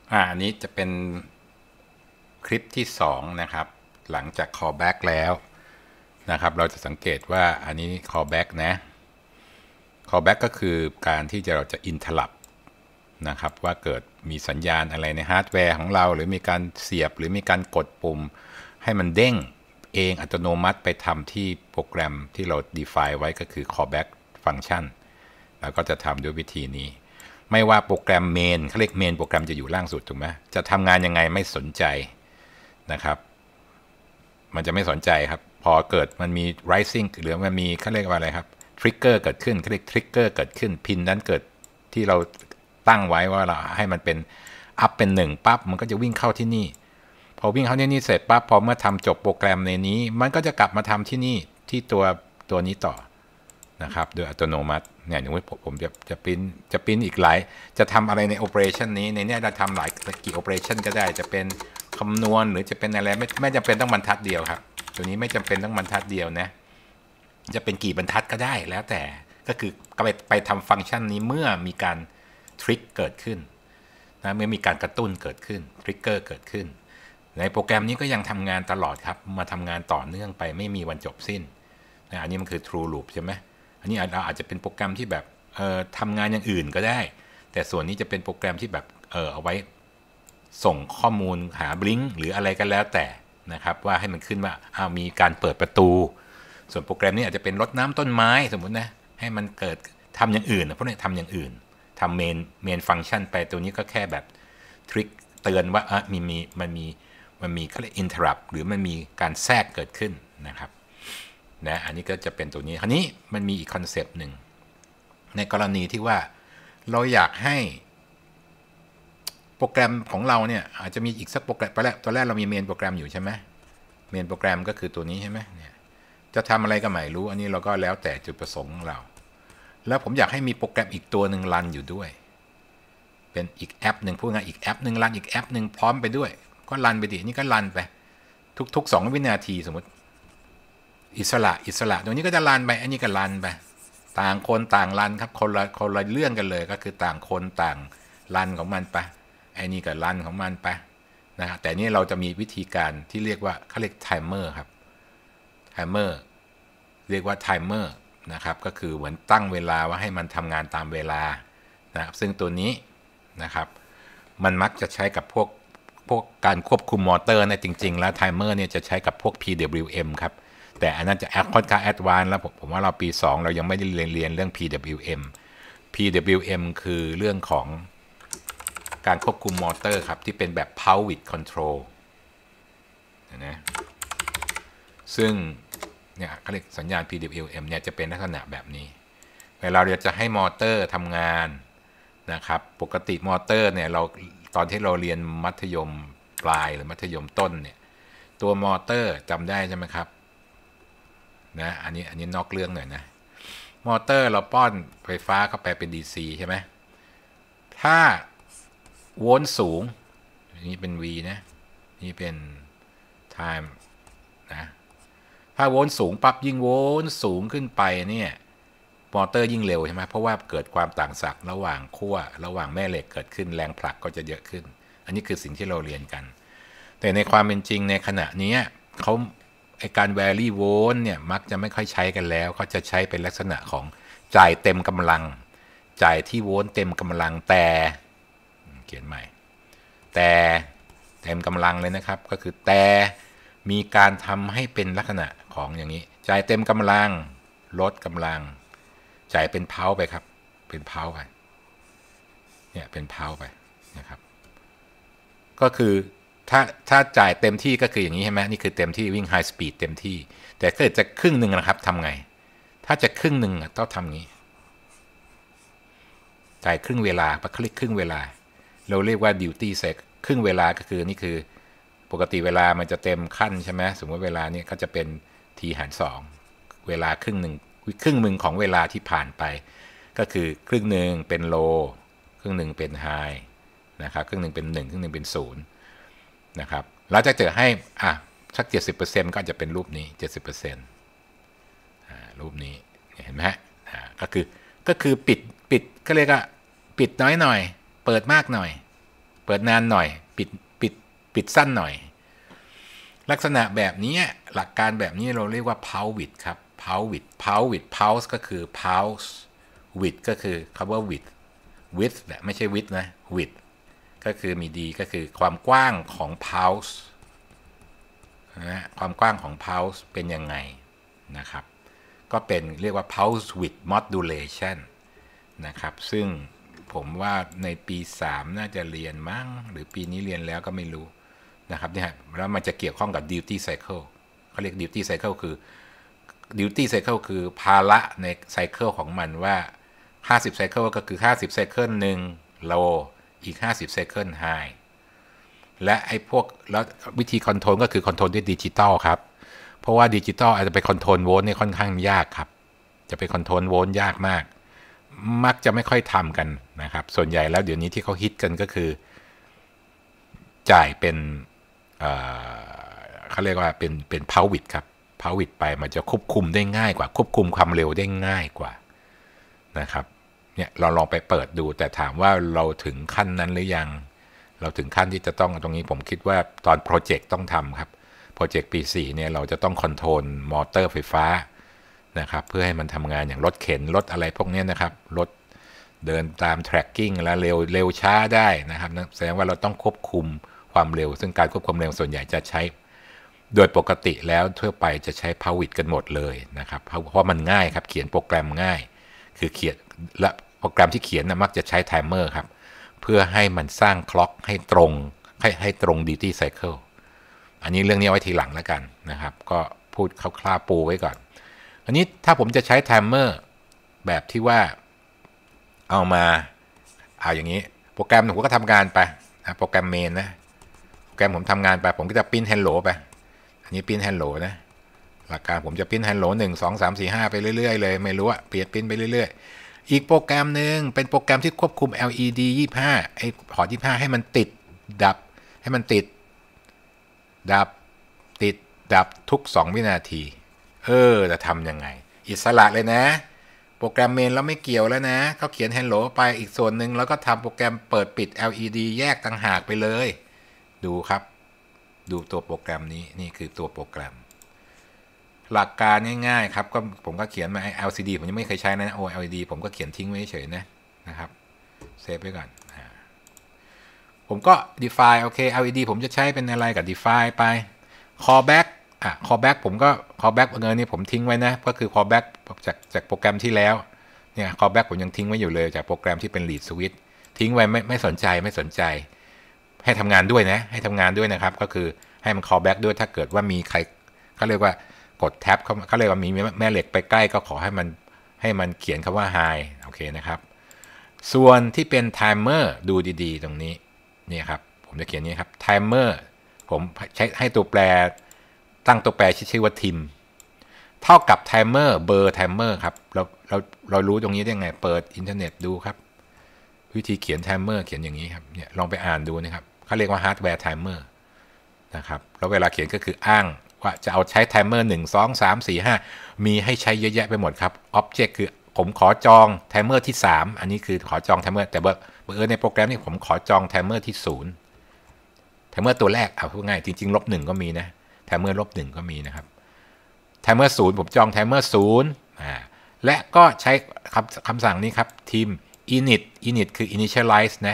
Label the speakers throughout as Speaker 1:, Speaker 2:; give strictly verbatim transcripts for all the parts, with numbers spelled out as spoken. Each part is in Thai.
Speaker 1: อ่าอันนี้จะเป็นคลิปที่สองนะครับหลังจาก callback แล้วนะครับเราจะสังเกตว่าอันนี้ callback นะ callback ก็คือการที่จะเราจะ interrupt นะครับว่าเกิดมีสัญญาณอะไรในฮาร์ดแวร์ของเราหรือมีการเสียบหรือมีการกดปุ่มให้มันเด้งเองอัตโนมัติไปทำที่โปรแกรมที่เรา define ไว้ก็คือ callback function แล้วก็จะทำด้วยวิธีนี้ไม่ว่าโปรแกรมเมนเขาเรียกเมนโปรแกรมจะอยู่ล่างสุดถูกไหมจะทำงานยังไงไม่สนใจนะครับมันจะไม่สนใจครับพอเกิดมันมี rising หรือมันมีเขาเรียกว่าอะไรครับ trigger เกิดขึ้นเขาเรียก trigger เกิดขึ้นพินนั้นเกิดที่เราตั้งไว้ว่าเราให้มันเป็น up เป็นหนึ่งปั๊บมันก็จะวิ่งเข้าที่นี่พอวิ่งเข้าที่นี่เสร็จปั๊บพอเมื่อทำจบโปรแกรมในนี้มันก็จะกลับมาทำที่นี่ที่ตัวตัวนี้ต่อนะครับโดยอัตโนมัติเนี่ยอย่างที่ผมจะจะพิมพ์จะพิมพ์อีกหลายจะทำอะไรในโอเปอเรชันนี้ในนี้เราทำหลายกี่โอเปอเรชันก็ได้จะเป็นคำนวณหรือจะเป็นอะไรไม่ไม่จำเป็นต้องบรรทัดเดียวครับตัวนี้ไม่จำเป็นต้องบรรทัดเดียวนะจะเป็นกี่บรรทัดก็ได้แล้วแต่ก็คือก็ไปไปทำฟังก์ชันนี้เมื่อมีการทริกเกิดขึ้นนะเมื่อมีการกระตุ้นเกิดขึ้นทริกเกอร์เกิดขึ้นในโปรแกรมนี้ก็ยังทำงานตลอดครับมาทำงานต่อเนื่องไปไม่มีวันจบสิ้นนะอันนี้มันคือ true loop ใช่ไหมอันนี้เราอาจจะเป็นโปรแกรมที่แบบเอ่อทำงานอย่างอื่นก็ได้แต่ส่วนนี้จะเป็นโปรแกรมที่แบบเออเอาไว้ส่งข้อมูลหาบลิงก์หรืออะไรก็แล้วแต่นะครับว่าให้มันขึ้นว่าอ้าวมีการเปิดประตูส่วนโปรแกรมนี้อาจจะเป็นรดน้ำต้นไม้สมมุตินะให้มันเกิดทำอย่างอื่นนะพวกนี้ทำอย่างอื่นทำเมนเมนฟังก์ชันไปตัวนี้ก็แค่แบบทริคเตือนว่าอ่ะมีมีมันมีมันมีเขาเรียก interrupt หรือมันมีการแทรกเกิดขึ้นนะครับนะอันนี้ก็จะเป็นตัวนี้คราวนี้มันมีอีกคอนเซปต์หนึ่งในกรณีที่ว่าเราอยากให้โปรแกรมของเราเนี่ยอาจจะมีอีกสักโปรแกรมตอนแรกตอนแรกเรามีเมนโปรแกรมอยู่ใช่ไหมเมนโปรแกรมก็คือตัวนี้ใช่ไหมเนี่ยจะทำอะไรก็ไม่รู้อันนี้เราก็แล้วแต่จุดประสงค์ของเราแล้วผมอยากให้มีโปรแกรมอีกตัวหนึ่งรันอยู่ด้วยเป็นอีกแอปหนึ่งพูดง่ายอีกแอปหนึ่งรันอีกแอปหนึ่งพร้อมไปด้วยก็รันไปดินี่ก็รันไปทุกๆสองวินาทีสมมติอิสระอิสระตรงนี้ก็จะรันไปอันนี้ก็รันไปต่างคนต่างรันครับคนละคนละเรื่องกันเลยก็คือต่างคนต่างรันของมันไปไอ้นี่ก็รันของมันไปนะฮะแต่นี่เราจะมีวิธีการที่เรียกว่าเขาเรียกไทม์เมอร์ครับไทม์เมอร์เรียกว่าไทม์เมอร์นะครับก็คือเหมือนตั้งเวลาว่าให้มันทำงานตามเวลานะครับซึ่งตัวนี้นะครับมันมักจะใช้กับพวกพวกการควบคุมมอเตอร์นะจริงๆแล้วไทม์เมอร์เนี่ยจะใช้กับพวก พี ดับเบิลยู เอ็ม ครับแต่อันนั้นจะค่อนข้างแอดวานซ์แล้วผมผมว่าเราปีสองเรายังไม่ได้เรียนเรียนเรื่อง พี ดับเบิลยู เอ็ม พี ดับเบิลยู เอ็ม คือเรื่องของการควบคุมมอเตอร์ครับที่เป็นแบบ power with control นะซึ่งเนี่ยเขาเรียกสัญญาณ พี ดับเบิลยู เอ็ม เนี่ยจะเป็นลักษณะแบบนี้เวลาเราจะให้มอเตอร์ทำงานนะครับปกติมอเตอร์เนี่ยเราตอนที่เราเรียนมัธยมปลายหรือมัธยมต้นเนี่ยตัวมอเตอร์จำได้ใช่ไหมครับนะอันนี้อันนี้นอกเรื่องหน่อยนะมอเตอร์เราป้อนไฟฟ้าเข้าไปเป็น ดี ซี ใช่ไหมถ้าโวลต์สูงนี่เป็น V นะนี่เป็น time นะถ้าโวลต์สูงปั๊บยิ่งโวลต์สูงขึ้นไปเนี่ยมอเตอร์ยิ่งเร็วใช่ไหมเพราะว่าเกิดความต่างศักย์ระหว่างขั้วระหว่างแม่เหล็กเกิดขึ้นแรงผลักก็จะเยอะขึ้นอันนี้คือสิ่งที่เราเรียนกันแต่ในความเป็นจริงในขณะนี้เขาไอการแวรี่โวลต์เนี่ยมักจะไม่ค่อยใช้กันแล้วเขาจะใช้เป็นลักษณะของจ่ายเต็มกำลังจ่ายที่โวลต์เต็มกำลังแต่เขียนใหม่แต่เต็มกำลังเลยนะครับก็คือแต่มีการทำให้เป็นลักษณะของอย่างนี้จ่ายเต็มกำลังลดกำลังจ่ายเป็นเพาไปครับเป็นเพาไปเนี่ยเป็นเพาไปนะครับก็คือถ้าถ้าจ่ายเต็มที่ก็คืออย่างนี้ใช่ไหมนี่คือเต็มที่วิ่งไฮสปีดเต็มที่แต่ถ้าจะครึ่งหนึ่งนะครับทำไงถ้าจะครึ่งหนึ่งต้องทำงี้จ่ายครึ่งเวลาไปคลิกครึ่งเวลาเราเรียกว่า duty cycle ครึ่งเวลาก็คือนี่คือปกติเวลามันจะเต็มขั้นใช่ไหมสมมติเวลาเนี่ยก็จะเป็น t หารสองเวลาครึ่งหนึ่งครึ่งหนึ่งของเวลาที่ผ่านไปก็คือครึ่งหนึ่งเป็น low ครึ่งหนึ่งเป็น high นะครับครึ่งหนึ่งเป็นหนึ่งครึ่งหนึ่งเป็นศูนย์นะครับแล้วจะเจอให้อ่ะสัก เจ็ดสิบเปอร์เซ็นต์ ก็จะเป็นรูปนี้ เจ็ดสิบเปอร์เซ็นต์ อ่ารูปนี้เห็นไหมฮะอ่าก็คือก็คือปิดปิดก็เรียกว่าปิดน้อยหน่อยเปิดมากหน่อยเปิดนานหน่อยปิดปิดปิดสั้นหน่อยลักษณะแบบนี้หลักการแบบนี้เราเรียกว่า pulse width ครับ pulse width pulse width pulse ก็คือ pulse width ก็คือคำว่า width width แหละไม่ใช่ width นะ width ก็คือมีดีก็คือความกว้างของ pulse นะความกว้างของ pulse เป็นยังไงนะครับก็เป็นเรียกว่า pulse width modulation นะครับซึ่งผมว่าในปีสามน่าจะเรียนมั้งหรือปีนี้เรียนแล้วก็ไม่รู้นะครับเนี่ยแล้วมันจะเกี่ยวข้องกับ duty cycle เขาเรียก duty cycle คือ duty cycle คือภาระในไซเคิลของมันว่าห้าสิบไซเคิลก็คือห้าสิบไซเคิลหนึ่ง low อีกห้าสิบไซเคิล high และไอ้พวกแล้ววิธีคอนโทรลก็คือคอนโทรลด้วยดิจิตอลครับเพราะว่าดิจิตอลอาจจะไปคอนโทรลโวลต์เนี่ยค่อนข้างยากครับจะไปคอนโทรลโวลต์ยากมากมักจะไม่ค่อยทำกันนะครับส่วนใหญ่แล้วเดี๋ยวนี้ที่เขาฮิตกันก็คือจ่ายเป็นเอ่อเขาเรียกว่าเป็นเป็น power width ครับ power width ไปมันจะควบคุมได้ง่ายกว่าควบคุมความเร็วได้ง่ายกว่านะครับเนี่ยเราลองไปเปิดดูแต่ถามว่าเราถึงขั้นนั้นหรือยังเราถึงขั้นที่จะต้องตรงนี้ผมคิดว่าตอนโปรเจกต์ต้องทำครับโปรเจกต์ปีสี่เนี่ยเราจะต้องคอนโทรลมอเตอร์ไฟฟ้านะครับเพื่อให้มันทำงานอย่างรถเข็นรถอะไรพวกนี้นะครับรถเดินตาม tracking แล้วเร็วเร็วช้าได้นะครับแสดงว่าเราต้องควบคุมความเร็วซึ่งการควบคุมเร็วส่วนใหญ่จะใช้โดยปกติแล้วทั่วไปจะใช้ power width กันหมดเลยนะครับเพราะเพราะมันง่ายครับเขียนโปรแกรมง่ายคือเขียนและโปรแกรมที่เขียนนะมักจะใช้ไทม์เมอร์ครับเพื่อให้มันสร้างคล็อกให้ตรงให้ให้ตรง duty cycle อันนี้เรื่องนี้ไว้ทีหลังแล้วกันนะครับก็พูดคร่าวๆปูไว้ก่อนอันนี้ถ้าผมจะใช้ไทม์เมอร์แบบที่ว่าเอามาเอาอย่างนี้โปรแกรมผมก็ทำงานไปนะโปรแกรมเมนนะโปรแกรมผมทำงานไปผมก็จะพิมพ์ hello ไปอันนี้พิมพ์ hello นะหลักการผมจะพิมพ์ hello หนึ่ง สอง สาม สี่ ห้าไปเรื่อยๆเลยไม่รู้อะเปลี่ยนพิมพ์ไปเรื่อยๆอีกโปรแกรมหนึ่งเป็นโปรแกรมที่ควบคุม แอล อี ดี ยี่สิบห้าไอ้พอร์ตยี่สิบห้าให้มันติดดับให้มันติดดับติดดับทุกสองวินาทีเออจะทำยังไงอิสระเลยนะโปรแกรมเมนแล้วไม่เกี่ยวแล้วนะเขาเขียน hello ไปอีกส่วนหนึ่งแล้วก็ทำโปรแกรมเปิดปิด แอล อี ดี แยกต่างหากไปเลยดูครับดูตัวโปรแกรมนี้นี่คือตัวโปรแกรมหลักการง่ายๆครับก็ผมก็เขียนมา แอล ซี ดี ผมยังไม่เคยใช้นะ โอ แอล อี ดี ผมก็เขียนทิ้งไว้เฉยนะนะครับเซฟไว้ก่อนผมก็ define โอเค แอล อี ดี ผมจะใช้เป็นอะไรกับ define ไป callback อ่ะ callback ผมก็ callback เงินนี่ผมทิ้งไว้นะก็คือ callback จากจากโปรแกรมที่แล้วเนี่ย callback ผมยังทิ้งไว้อยู่เลยจากโปรแกรมที่เป็น lead switch ทิ้งไว้ไม่ไม่สนใจไม่สนใจให้ทำงานด้วยนะให้ทำงานด้วยนะครับก็คือให้มัน callback ด้วยถ้าเกิดว่ามีใครเขาเรียกว่ากดแท็บเขาเขาเรียกว่ามีแม่เหล็กไปใกล้ก็ขอให้มันให้มันเขียนคำว่า high โอเคนะครับส่วนที่เป็น timer ดูดีๆตรงนี้นี่ครับผมจะเขียนนี้ครับ timer ผมใช้ให้ตัวแปรตั้งตัวแปรชื่อว่า tim เท่ากับ timer เบอร์ timer ครับเราเราเรารู้ตรงนี้ได้ไงเปิดอินเทอร์เน็ตดูครับวิธีเขียน timer เขียนอย่างนี้ครับเนี่ยลองไปอ่านดูนะครับเขาเรียกว่า hardware timer นะครับแล้วเวลาเขียนก็คืออ้างว่าจะเอาใช้ไทม์เมอร์หนึ่ง สอง สาม สี่ ห้ามีให้ใช้เยอะแยะไปหมดครับ Object คือผมขอจองไทม์เมอร์ที่สามอันนี้คือขอจองไทม์เมอร์แต่เบอร์เบอร์ในโปรแกรมนี้ผมขอจองไทม์เมอร์ที่ศูนย์ไทม์เมอร์ตัวแรกเอาพูดง่ายจริงๆลบหนึ่งก็มีนะไทม์เมอร์ลบหนึ่งก็มีนะครับไทม์เมอร์ศูนย์ผมจองไทม์เมอร์ศูนย์อ่าและก็ใช้คำคำสั่งนี้ครับทีม init init คือ initialize นะ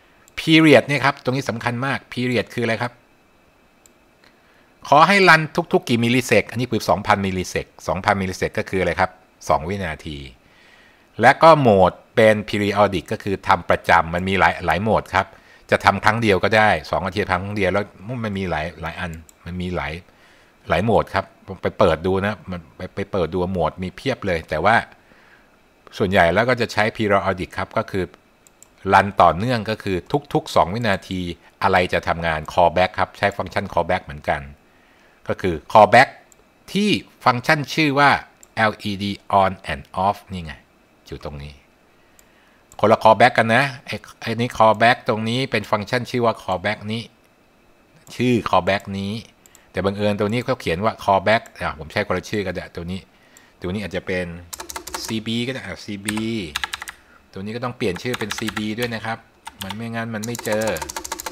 Speaker 1: period เนี่ยครับตรงนี้สำคัญมาก period คืออะไรครับขอให้รันทุกๆกี่มิลลิเซกอันนี้คือ สองพัน มิลลิเซก สองพัน มิลลิเซกก็คืออะไรครับสองวินาทีและก็โหมดเป็น periodic ก็คือทำประจำมันมีหลายหลายโหมดครับจะทำครั้งเดียวก็ได้สองนาทีทำครั้งเดียวแล้วมันมีหลายหลายอันมันมีหลายหลายโหมดครับไปเปิดดูนะมันไปไปเปิดดูโหมดมีเพียบเลยแต่ว่าส่วนใหญ่แล้วก็จะใช้ periodic ครับก็คือรันต่อเนื่องก็คือทุกๆสองวินาทีอะไรจะทำงาน callback ครับใช้ฟังก์ชัน callback เหมือนกันก็คือ callback ที่ฟังก์ชันชื่อว่า แอล อี ดี on and off นี่ไงอยู่ตรงนี้คนละ callback กันนะไอ้ไอ้นี้ callback ตรงนี้เป็นฟังก์ชันชื่อว่า callback นี้ชื่อ callback นี้แต่บังเอิญตัวนี้เขาเขียนว่า callback อ่ะผมใช้คนละชื่อกันแต่ตัวนี้ตัวนี้อาจจะเป็น ซี บี ก็ได้ ซี บี ตัวนี้ก็ต้องเปลี่ยนชื่อเป็น ซี บี ด้วยนะครับมันไม่งั้นมันไม่เจอ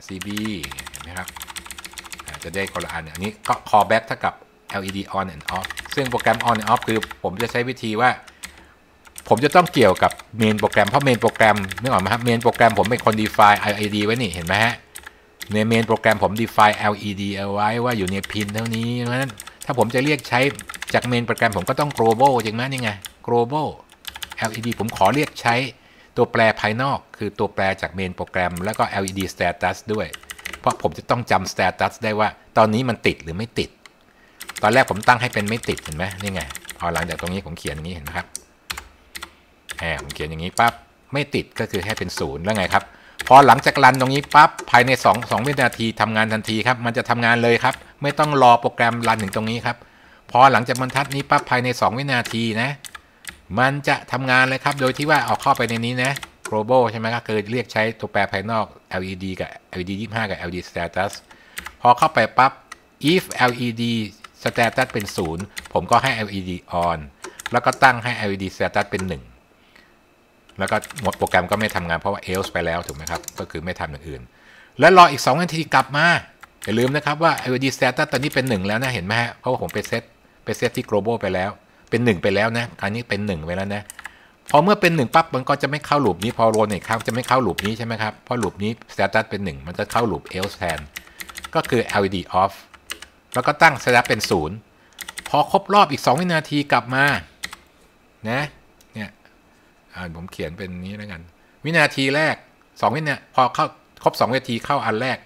Speaker 1: ซี บี เห็นไหมครับจะได้คนละอันอันนี้ก็ callback เท่ากับ แอล อี ดี on and off ซึ่งโปรแกรม on and off คือผมจะใช้วิธีว่าผมจะต้องเกี่ยวกับเมนโปรแกรมเพราะเมนโปรแกรมนึกออกไหมครับเมนโปรแกรมผมเป็นคน define แอล อี ดี ไว้นี่เห็นไหมฮะในเมนโปรแกรมผม define แอล อี ดี เอาไว้ว่าอยู่ในพินเท่านี้เพราะฉะนั้นถ้าผมจะเรียกใช้จากเมนโปรแกรมผมก็ต้อง global จริงไหมนี่ไง global แอล อี ดี ผมขอเรียกใช้ตัวแปรภายนอกคือตัวแปรจากเมนโปรแกรมแล้วก็ แอล อี ดี status ด้วยเพราะผมจะต้องจำ status ได้ว่าตอนนี้มันติดหรือไม่ติดตอนแรกผมตั้งให้เป็นไม่ติดเห็นไหมนี่ไงพอหลังจากตรงนี้ผมเขียนอย่างนี้เห็นไหมครับแหมผมเขียนอย่างนี้ปั๊บไม่ติดก็คือให้เป็นศูนย์แล้วไงครับพอหลังจากรันตรงนี้ปั๊บภายใน2 2วินาทีทำงานทันทีครับมันจะทำงานเลยครับไม่ต้องรอโปรแกรมรันถึงตรงนี้ครับพอหลังจากบรรทัดนี้ปั๊บภายใน2วินาทีนะมันจะทำงานเลยครับโดยที่ว่าเอาเข้าไปในนี้นะ global ใช่ไหมครับคือเรียกใช้ตัวแปรภายนอก แอล อี ดี กับ แอล อี ดี ยี่สิบห้ากับ แอล อี ดี status พอเข้าไปปั๊บ if แอล อี ดี status เป็นศูนย์ผมก็ให้ แอล อี ดี on แล้วก็ตั้งให้ แอล อี ดี status เป็นหนึ่งแล้วก็หมดโปรแกรมก็ไม่ทำงานเพราะว่า else ไปแล้วถูกไหมครับก็คือไม่ทำอย่างอื่นแล้วรออีกสองนาทีกลับมาอย่าลืมนะครับว่า แอล อี ดี status ตอนนี้เป็นหนึ่งแล้วนะเห็นไหมฮะเพราะว่าผมไปเซตไปเซตที่ global ไปแล้วเป็นหนึ่งไปแล้วนะคราวนี้เป็นหนึ่งไปแล้วนะพอเมื่อเป็นหนึ่งปั๊บมันก็จะไม่เข้าลูปนี้พอโรนอีกครั้งจะไม่เข้าลูปนี้ใช่ไหมครับเพราะลูปนี้ status เป็นหนึ่งมันจะเข้าลูป else แทนก็คือ แอล อี ดี off แล้วก็ตั้ง status เป็นศูนย์พอครบรอบอีกสองวินาทีกลับมานะเนี่ยผมเขียนเป็นนี้แล้วกันวินาทีแรกสองวินาทีพอเข้าครบสองวินาทีเข้าอันแรก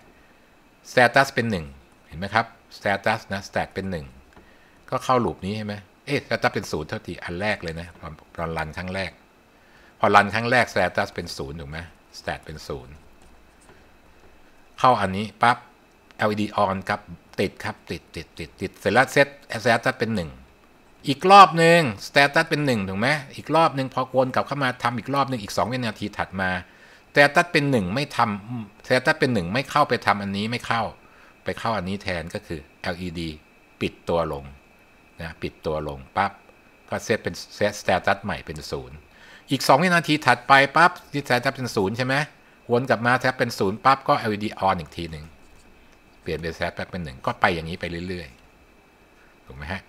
Speaker 1: status เป็นหนึ่งเห็นไหมครับ status นะ stat เป็นหนึ่งก็เข้าลูปนี้ใช่ไหมเอ๊ะ status เป็นศูนย์เท่าที่อันแรกเลยนะตอนรันครั้งแรกพอรันครั้งแรก status เป็นศูนย์ถูกไหม stat เป็นศูนย์เข้าอันนี้ปั๊บ แอล อี ดี on ครับติดครับติดติดติดติดเสร็จแล้วเซต status เป็นหนึ่งอีกรอบหนึ่ง status เป็นหนึ่งถูกไหมอีกรอบหนึ่งพอวนกลับเข้ามาทำอีกรอบหนึ่งอีกสองวินาทีถัดมา status เป็นหนึ่งไม่ทำ status เป็นหนึ่งไม่เข้าไปทำอันนี้ไม่เข้าไปเข้าอันนี้แทนก็คือ แอล อี ดี ปิดตัวลงนะปิดตัวลงปั๊บก็เซตเป็นเซต status ใหม่เป็นศูนย์อีกสองวินาทีถัดไปปั๊บที่ status เป็นศูนย์ใช่ไหมวนกลับมาแทบเป็นศูนย์ปั๊บก็ แอล อี ดี on อีกทีหนึ่งเปลี่ยนเป็น status เป็นหนึ่งก็ไปอย่างนี้ไปเรื่อยๆถูกไหมฮะ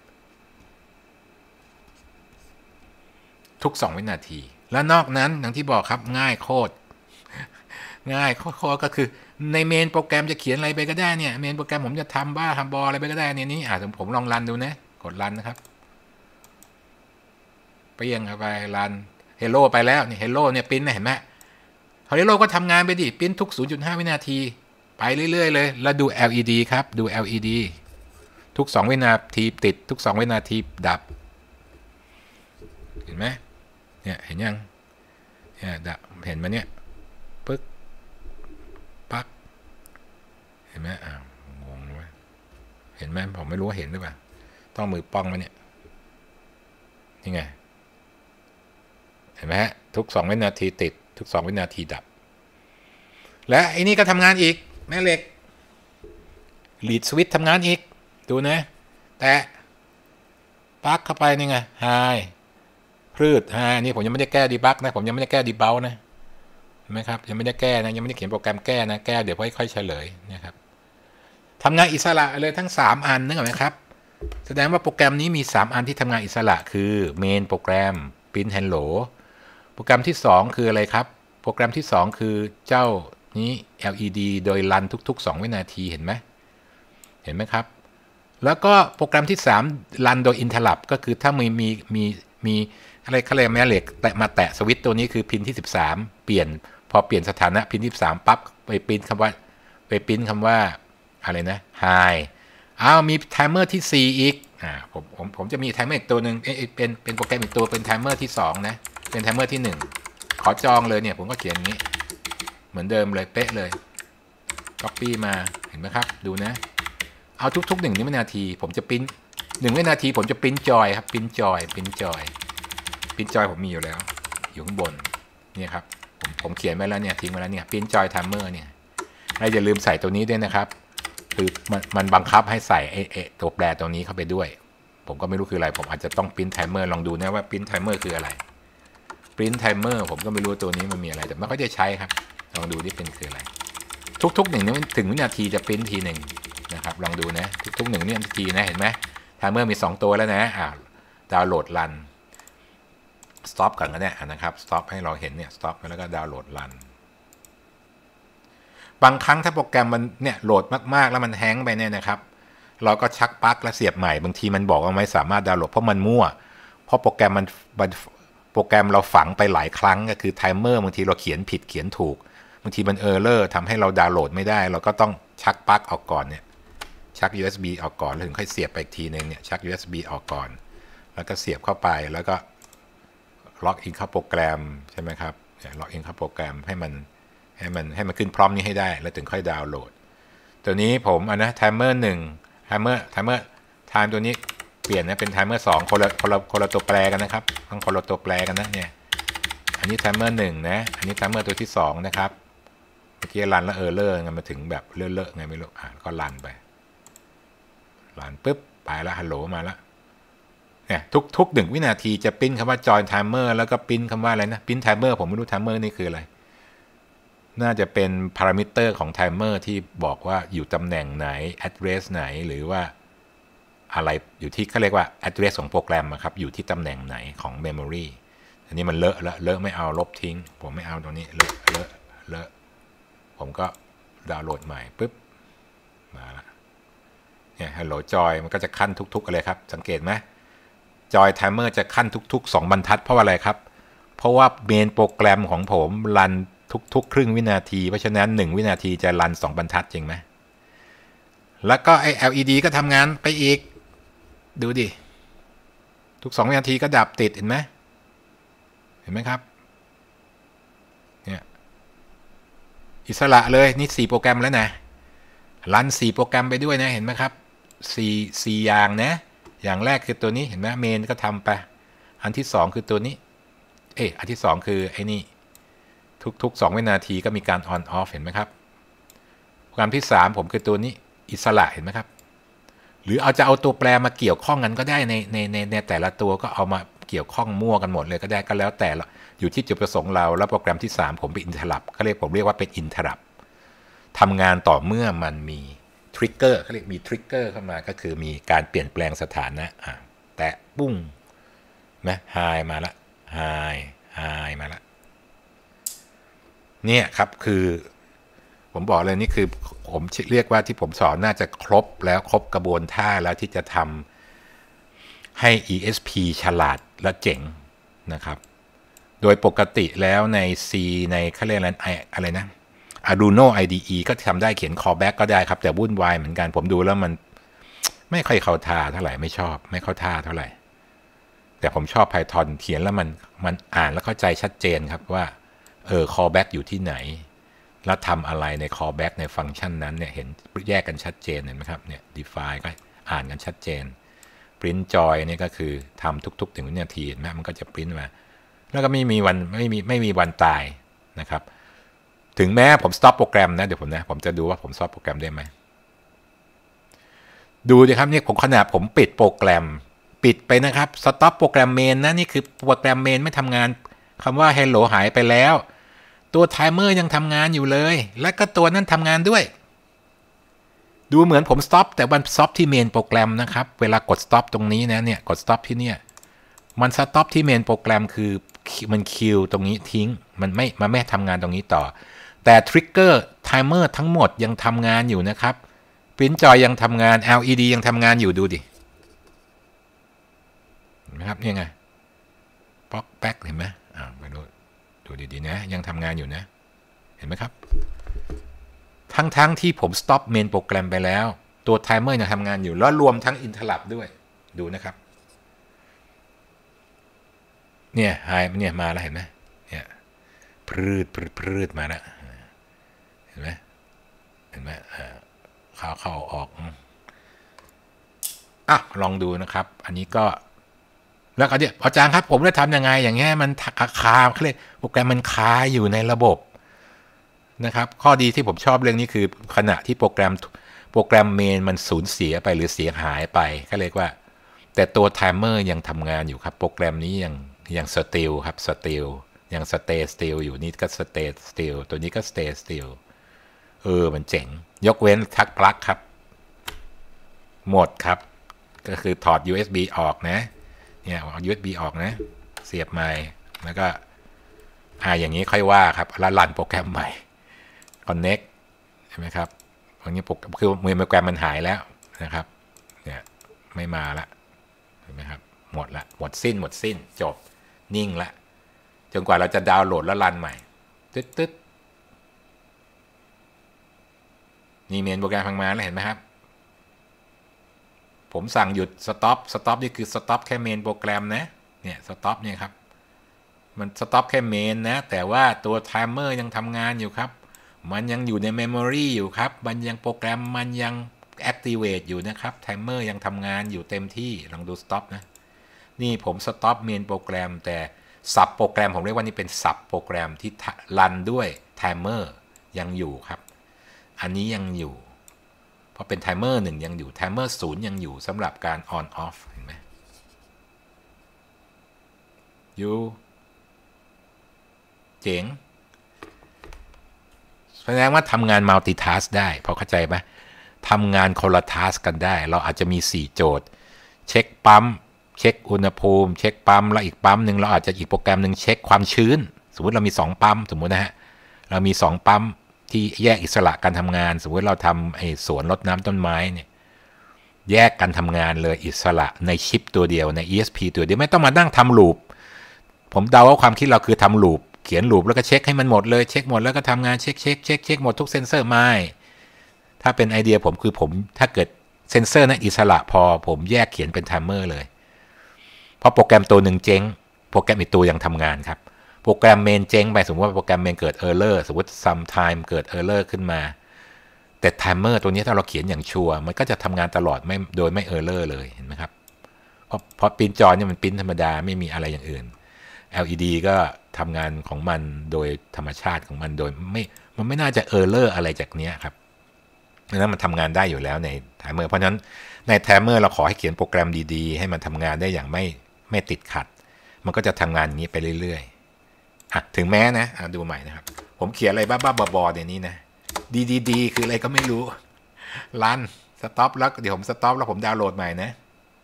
Speaker 1: ทุกสองวินาทีและนอกนั้นอย่างที่บอกครับง่ายโคตรง่ายโคตรก็คือในเมนโปรแกรมจะเขียนอะไรไปก็ได้เนี่ยเมนโปรแกรมผมจะทำบ้าทำบออะไรไปก็ได้เนี่ยนี้อ่ะผมลองรันดูนะกดรันนะครับไปยังไปรันเฮลโลไปแล้วนี่เฮลโลเนี่ยปิ้นเห็นไหมเฮลโลก็ทำงานไปดิปิ้นทุก ศูนย์จุดห้า วินาทีไปเรื่อยๆเลยแล้วดู แอล อี ดี ครับดู แอล อี ดี ทุกสองวินาทีติดทุกสองวินาทีดับเห็นไหมเนี่ยเห็นยังเนี่ยดับเห็นไหมเนี่ยปึ๊กปั๊กเห็นไหมอ่างงไหมเห็นไหมผมไม่รู้ว่าเห็นหรือเปล่าต้องมือป้องไหมเนี่ยนี่ไงเห็นไหมฮะทุกสองวินาทีติดทุกสองวินาทีดับและไอ้นี่ก็ทำงานอีกแม่เหล็ก lead switch ทำงานอีกดูนะแต่ปลั๊กเข้าไปนี่ไงไฮพืชไฮนี่ผมยังไม่ได้แก้ดีบักนะผมยังไม่ได้แก้ดีเบลนะเห็นไหมครับยังไม่ได้แก้นะยังไม่ได้เขียนโปรแกรมแก้นะแก้เดี๋ยวค่อยๆเฉลยนะครับทำงานอิสระเลยทั้งสามอันนึกออกไหมครับแสดงว่าโปรแกรมนี้มีสามอันที่ทำงานอิสระคือ main โปรแกรม print hello โปรแกรมที่สองคืออะไรครับโปรแกรมที่สองคือเจ้านี้ แอล อี ดี โดยรันทุกๆสองวินาทีเห็นไหมเห็นไหมครับแล้วก็โปรแกรมที่สามรันโดย interrupt ก็คือถ้ามีมีมีมีอะไรเขาเรียกแม่เหล็กแตะมาแตะสวิตช์ตัวนี้คือพินที่สิบสามเปลี่ยนพอเปลี่ยนสถานะพินที่สิบสามปั๊บไปปริ้นคำว่าไปปริ้นคำว่าอะไรนะ high อ้าวมีไทม์เมอร์ที่สี่อีกอ่าผมผมผมจะมีไทม์เมอร์อีกตัวหนึ่งเอ๊ะเป็นเป็นโปรแกรมอีกตัวเป็นไทม์เมอร์ที่สองนะเป็นไทม์เมอร์ที่หนึ่งขอจองเลยเนี่ยผมก็เขียนอย่างนี้เหมือนเดิมเลยเป๊ะเลย copy มาเห็นไหมครับดูนะเอาทุกๆหนึ่งวินาทีผมจะปริ้นหนึ่งวินาทีผมจะปริ้นจอยครับปริ้นจอยปริ้นจอยปริ้นจอยผมมีอยู่แล้วอยู่ข้างบนนี่ครับผมผมเขียนไว้แล้วเนี่ยทิ้งไว้แล้วเนี่ยปริ้นจอยไทม์เมอร์เนี่ยแล้วอย่าลืมใส่ตัวนี้ด้วยนะครับคือมันมันบังคับให้ใส่ไอ้ไอ้ตัวแปรตัวนี้เข้าไปด้วยผมก็ไม่รู้คืออะไรผมอาจจะต้องปริ้นไทม์เมอร์ลองดูนะว่าปริ้นไทม์เมอร์คืออะไรปริ้นไทม์เมอร์ผมก็ไม่รู้ตัวนี้มันมีอะไรแต่ไม่ค่อยได้ใช้ครับลองดูที่เป็นคืออะไรทุกๆหนึ่งถึงวินาทีจะปริ้นทีหนึ่งนะครับลองดูนะทุกๆหนึ่งวินาทีนะเห็นไหมไทม์เมอร์มีสองตัวแล้วนะอ่าดาวน์โหลดรันสต็อปก่อนก็ได้นะครับสต็อปให้เราเห็นเนี่ยสต็อปแล้วก็ดาวน์โหลดรันบางครั้งถ้าโปรแกรมมันเนี่ยโหลดมากๆแล้วมันแฮงก์ไปเนี่ยนะครับเราก็ชักปลั๊กแล้วเสียบใหม่บางทีมันบอกว่าไม่สามารถดาวน์โหลดเพราะมันมั่วเพราะโปรแกรมมันโปรแกรมเราฝังไปหลายครั้งก็คือไทม์เมอร์บางทีเราเขียนผิดเขียนถูกบางทีมันเออร์เลอร์ทำให้เราดาวน์โหลดไม่ได้เราก็ต้องชักปลั๊กออกก่อนเนี่ยชัก ยู เอส บี ออกก่อนแล้วถึงค่อยเสียบไปอีกทีนึงเนี่ยชัก ยู เอส บี ออกก่อนแล้วก็เสียบเข้าไปแล้วก็ล็อกอินเข้าโปรแกรมใช่ไหมครับล็อกอินเข้าโปรแกรมให้มันให้มันให้มันขึ้นพร้อมนี้ให้ได้แล้วถึงค่อยดาวน์โหลดตัวนี้ผมอ่ะนะไทม์เมอร์หนึ่งไทม์เมอร์ไทม์เมอร์ไทม์ตัวนี้เปลี่ยนนะเป็นไทม์เมอร์สองคนละคนละคนละตัวแปรกันนะครับต้องคนละตัวแปรกันนะเนี่ยอันนี้ไทม์เมอร์หนึ่งนะอันนี้ไทม์เมอร์ตัวที่สองนะครับเมื่อกี้รันแล้วเออร์เลอร์ไงมาถึงแบบเลอะเลอะไงไม่รู้อ่ะก็รันไปรันปุ๊บไปแล้วฮัลโหลมาแล้วเนี่ยทุกทุกหนึ่งวินาทีจะปิ้นคำว่า join timer แล้วก็ปิ้นคำว่าอะไรนะปิ้น timer ผมไม่รู้ timer นี่คืออะไรน่าจะเป็นพารามิเตอร์ของ timer ที่บอกว่าอยู่ตำแหน่งไหน address ไหนหรือว่าอะไรอยู่ที่เขาเรียกว่า address ของโปรแกรมครับอยู่ที่ตำแหน่งไหนของ memory อันนี้มันเลอะเลอะไม่เอาลบทิ้งผมไม่เอาตรงนี้เลอะเลอะเลอะผมก็ดาวน์โหลดใหม่ปุ๊บมาละเนี่ย hello joy มันก็จะขั้นทุกๆอะไรครับสังเกตไหมจอยไทม์เมอร์จะขั้นทุกๆสองบรรทัดเพราะอะไรครับเพราะว่าเมนโปรแกรมของผมรันทุกๆครึ่งวินาทีเพราะฉะนั้นหนึ่งวินาทีจะรันสองบรรทัดจริงไหมแล้วก็ไอ้ แอล อี ดี ก็ทำงานไปอีกดูดิทุกสองวินาทีก็ดับติดเห็นไหมเห็นไหมครับเนี่ยอิสระเลยนี่สี่โปรแกรมแล้วนะรันสี่โปรแกรมไปด้วยนะเห็นไหมครับสี่ สี่อย่างนะอย่างแรกคือตัวนี้เห็นไหมเมนก็ทำไปอันที่สองคือตัวนี้เอออันที่สองคือไอ้นี่ทุกๆสองวินาทีก็มีการ on off เห็นไหมครับโปรแกรมที่สามผมคือตัวนี้อิสระเห็นไหมครับหรือเอาจะเอาตัวแปรมาเกี่ยวข้องกันก็ได้ในในในในแต่ละตัวก็เอามาเกี่ยวข้องมั่วกันหมดเลยก็ได้ก็แล้วแต่อยู่ที่จุดประสงค์เราแล้วโปรแกรมที่สามผมเป็น interrupt เขาเรียกผมเรียกว่าเป็น interrupt ทำงานต่อเมื่อมันมีทริกเกอร์เขาเรียกมีทริกเกอร์เข้ามาก็คือมีการเปลี่ยนแปลงสถานะอ่ะแตะปุ้งนะไฮมาละไฮไฮมาละเนี่ยครับคือผมบอกเลยนี่คือผมเรียกว่าที่ผมสอนน่าจะครบแล้วครบกระบวนท่าแล้วที่จะทำให้ อี เอส พี ฉลาดและเจ๋งนะครับโดยปกติแล้วใน C ในเขาเรียกอะไรอะไรนะArduino ไอ ดี อี ก็ทำได้เขียน callback ก็ได้ครับแต่วุ่นวายเหมือนกันผมดูแล้วมันไม่ค่อยเข้าท่าเท่าไหร่ไม่ชอบไม่เข้าท่าเท่าไหร่แต่ผมชอบ Python เขียนแล้วมันมันอ่านแล้วเข้าใจชัดเจนครับว่าเออ callback อยู่ที่ไหนแล้วทำอะไรใน callback ในฟังก์ชันนั้นเนี่ยเห็นแยกกันชัดเจนเห็นไหมครับเนี่ย define ก็อ่านกันชัดเจน print joy นี่ก็คือทำทุกๆถึงวินาทีเห็นไหมมันก็จะ print มาแล้วก็ไม่มีวันไม่มีไม่มีวันตายนะครับถึงแม้ผม stop โปรแกรมนะเดี๋ยวผมนะผมจะดูว่าผม stop โปรแกรมได้ไหมดูดิครับเนี่ยผมขนาดผมปิดโปรแกรมปิดไปนะครับ stop โปรแกรมเมนนะนี่คือโปรแกรมเมนไม่ทำงานคำว่า hello หายไปแล้วตัว timer ยังทำงานอยู่เลยและก็ตัวนั้นทำงานด้วยดูเหมือนผม stop แต่มัน stop ที่เมนโปรแกรมนะครับเวลากด stop ตรงนี้นะเนี่ยกด stop ที่เนี่ยมัน stop ที่เมนโปรแกรมคือมันคิวตรงนี้ทิ้งมันไม่มันไม่ทำงานตรงนี้ต่อแต่ทริกเกอร์ไทเมอร์ทั้งหมดยังทำงานอยู่นะครับปริ้นจอยยังทำงาน แอล อี ดี ยังทำงานอยู่ดูดินะครับนี่ไงป๊อกแป๊กเห็นไหมอ่าไปดูดูดีๆนะยังทำงานอยู่นะเห็นไหมครับทั้งๆ ท, ที่ผม stop เมนโปรแกรมไปแล้วตัวไทเมอร์ยังทำงานอยู่แล้วรวมทั้ง interrupt ด้วยดูนะครับเนี่ยไฮเนี่ยมาแล้วเห็นไหมเนี่ยพรืดพรืดพรืดมาแล้วเห็นไหมเห็นไหมเข้าเข้าออกอ่ะลองดูนะครับอันนี้ก็แล้วก็เดี๋ยวอาจารย์ครับผมจะทำยังไงอย่างเงี้ยมันคาเขาเรียกโปรแกรมมันคาอยู่ในระบบนะครับข้อดีที่ผมชอบเรื่องนี้คือขณะที่โปรแกรมโปรแกรมเมนมันสูญเสียไปหรือเสียหายไปก็เรียกว่าแต่ตัวไทเมอร์ยังทำงานอยู่ครับโปรแกรมนี้ยังยังสติลครับสติลยังสเตย์สติลอยู่นี่ก็สเตย์สติลตัวนี้ก็สเตย์สติลเอเออมันเจ๋งยกเว้นชักปลั๊กครับหมดครับก็คือถอด ยู เอส บี ออกนะเนี่ยเอา ยู เอส บี ออกนะเสียบใหม่แล้วก็อ่าอย่างนี้ค่อยว่าครับแล้วรันโปรแกรมใหม่ connect ใช่ไหมครับอันนี้คือมือโปรแกรมมันหายแล้วนะครับเนี่ยไม่มาละเห็นไหมครับหมดละหมดสิ้นหมดสิ้นจบนิ่งละจนกว่าเราจะดาวน์โหลดแล้วรันใหม่ตึ๊ดตึ๊ดนี่เมนโปรแกรมพังมาแล้วเห็นไหมครับผมสั่งหยุด stop stop นี่คือ stop แค่เมนโปรแกรมนะเนี่ย stop เนี่ยครับมัน stop แค่เมนนะแต่ว่าตัว timer ยังทำงานอยู่ครับมันยังอยู่ใน memory อยู่ครับมันยังโปรแกรมมันยัง activate อยู่นะครับ timer ยังทำงานอยู่เต็มที่ลองดู stop นะนี่ผม stop เมนโปรแกรมแต่ sub โปรแกรมผมเรียกว่านี่เป็น sub โปรแกรมที่รันด้วย timer ยังอยู่ครับอันนี้ยังอยู่เพราะเป็นไทเมอร์หนึ่งยังอยู่ไทเมอร์ศูนย์ยังอยู่สำหรับการ on off เห็นไหมอยู่เจ๋งแสดงว่าทำงาน multitask ได้พอเข้าใจไหมทำงานคนละ task กันได้เราอาจจะมีสี่โจทย์เช็คปั๊มเช็คอุณหภูมิเช็คปั๊มแล้วอีกปั๊มหนึ่งเราอาจจะอีกโปรแกรมหนึ่งเช็คความชื้นสมมุติเรามีสองปั๊มสมมุตินะฮะเรามีสองปั๊มที่แยกอิสระการทำงานสมมติเราทำไอ้สวนรดน้ำต้นไม้เนี่ยแยกกันทำงานเลยอิสระในชิปตัวเดียวใน อี เอส พี ตัวเดียวไม่ต้องมานั่งทำลูปผมเดาว่าความคิดเราคือทำลูปเขียนลูปแล้วก็เช็คให้มันหมดเลยเช็คหมดแล้วก็ทำงานเช็คเช็คเช็คเช็คหมดทุกเซนเซอร์ไม่ถ้าเป็นไอเดียผมคือผมถ้าเกิดเซนเซอร์นั้นอิสระพอผมแยกเขียนเป็นไทม์เมอร์เลยเพราะโปรแกรมตัวหนึ่งเจ๊งโปรแกรมอีกตัวยังทำงานครับโปรแกรมเมนเจ๊งไปสมมติว่าโปรแกรมเมนเกิด error สมมติ sometime เกิด error ขึ้นมาแต่ไทม์เมอร์ตัวนี้ถ้าเราเขียนอย่างชัวร์มันก็จะทำงานตลอดไม่โดยไม่ error เลยเห็นไหมครับเพราะเพราะปริ้นจอเนี่ยมันปริ้นธรรมดาไม่มีอะไรอย่างอื่น แอล อี ดี ก็ทำงานของมันโดยธรรมชาติของมันโดยไม่มันไม่น่าจะ error อะไรจากนี้ครับดังนั้นมันทำงานได้อยู่แล้วในไทม์เมอร์เพราะฉะนั้นในไทม์เมอร์เราขอให้เขียนโปรแกรมดีๆให้มันทำงานได้อย่างไม่ไม่ติดขัดมันก็จะทำงานอย่างนี้ไปเรื่อยๆอ่ะถึงแม้นะอ่ะดูใหม่นะครับผมเขียนอะไรบ้าๆบอๆในนี้นะดีดีดีคืออะไรก็ไม่รู้รันสต็อปแล้วเดี๋ยวผมสต็อปแล้วผมดาวน์โหลดใหม่นะ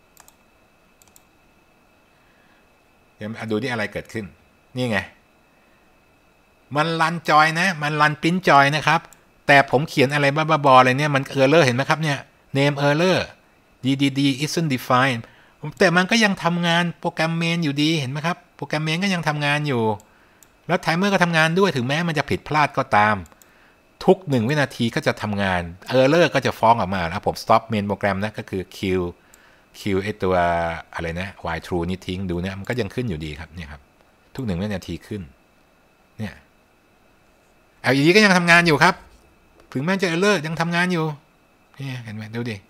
Speaker 1: เดี๋ยวดูที่อะไรเกิดขึ้นนี่ไงมันรันจอยนะมันรันปริ้นจอยนะครับแต่ผมเขียนอะไรบ้าๆบอๆอะไรเนี่ยมันเออร์เลอร์เห็นไหมครับเนี่ย name error ดี ดี ดี isn't defined แต่มันก็ยังทำงานโปรแกรมเมนอยู่ดีเห็นไหมครับโปรแกรมเมนก็ยังทำงานอยู่แล้วไทม์เมอร์ก็ทำงานด้วยถึงแม้มันจะผิดพลาดก็ตามทุกหนึ่งวินาทีก็จะทำงาน error ก็จะฟ้องออกมาแล้วผม stop main โปรแกรมนะก็คือ q q ไอตัวอะไรนะ y true นี่ทิ้งดูเนี่ยมันก็ยังขึ้นอยู่ดีครับเนี่ยครับทุกหนึ่งวินาทีขึ้นเนี่ย แอล อี ดี ก็ยังทำงานอยู่ครับถึงแม้จะ error ยังทำงานอยู่นี่เห็นไหมดูดิ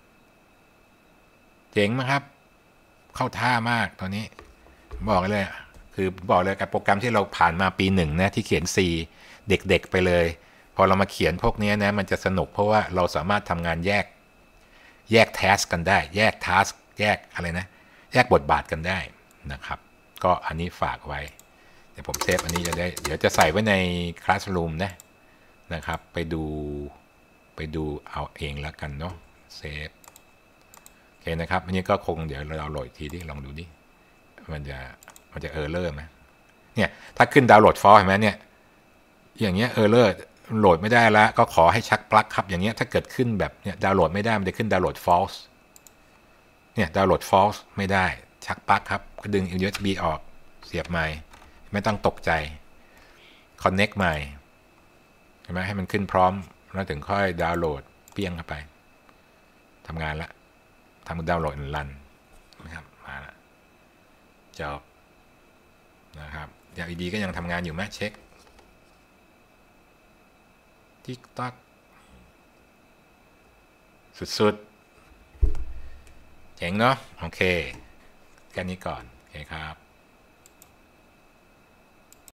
Speaker 1: เจ๋งมากครับเข้าท่ามากตอนนี้บอกเลยคือบอกเลยกับโปรแกรมที่เราผ่านมาปีหนึ่งนะที่เขียน C เด็กๆไปเลยพอเรามาเขียนพวกนี้นะมันจะสนุกเพราะว่าเราสามารถทำงานแยกแยก task กันได้แยก task แยกอะไรนะแยกบทบาทกันได้นะครับก็อันนี้ฝากไว้เดี๋ยวผมเซฟอันนี้จะได้เดี๋ยวจะใส่ไว้ใน Classroom นะนะครับไปดูไปดูเอาเองแล้วกันเนาะเซฟโอเคนะครับอันนี้ก็คงเดี๋ยวเราโหลดทีที่ลองดูดิมันจะมันจะเออร์เลอร์ไหมเนี่ยถ้าขึ้นดาวน์โหลดฟอลเห็นไหมเนี่ยอย่างเงี้ยเออร์เลอร์โหลดไม่ได้แล้วก็ขอให้ชักปลั๊กครับอย่างเงี้ยถ้าเกิดขึ้นแบบเนี่ยดาวน์โหลดไม่ได้มันจะขึ้นดาวน์โหลด false เนี่ยดาวน์โหลด false ไม่ได้ชักปลั๊กครับก็ดึง ยู เอส บี ออกเสียบใหม่ไม่ต้องตกใจ connect ใหม่ใช่ไหมให้มันขึ้นพร้อมแล้วถึงค่อยดาวน์โหลดเปี้ยงเข้าไปทำงานละทำดาวน์โหลดรันนะครับมาละจบนะครับ แอล อี ดี ก็ยังทำงานอยู่ไหมเช็คติ๊กตักสุดๆเจ๋งเนาะโอเคแค่นี้ก่อนโอเคครับ